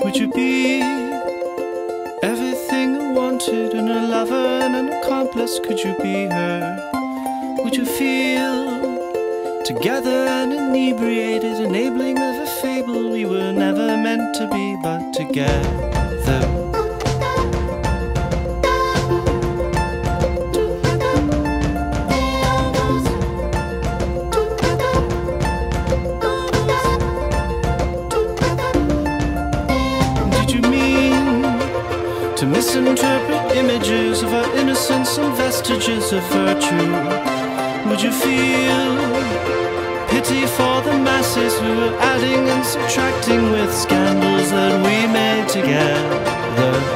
Would you be everything I wanted in a lover and an accomplice? Could you be her? Would you feel together and inebriated, enabling of a fable we were never meant to be, but together? To misinterpret images of our innocence and vestiges of virtue? Would you feel pity for the masses who are adding and subtracting with scandals that we made together?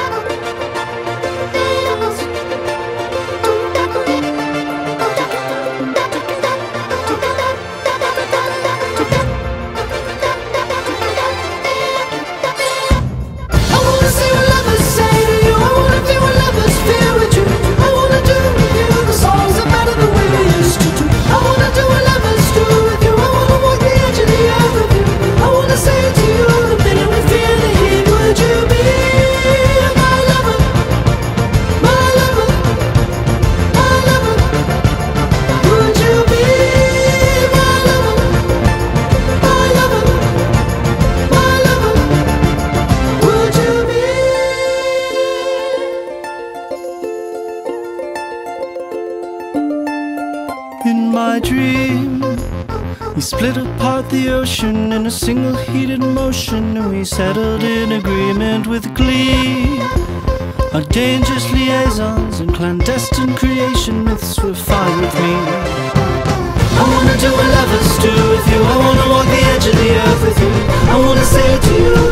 In my dream, we split apart the ocean in a single heated motion, and we settled in agreement with glee. Our dangerous liaisons and clandestine creation myths were fine with me. I wanna do a lover's stew with you, I wanna walk the edge of the earth with you, I wanna say it to you.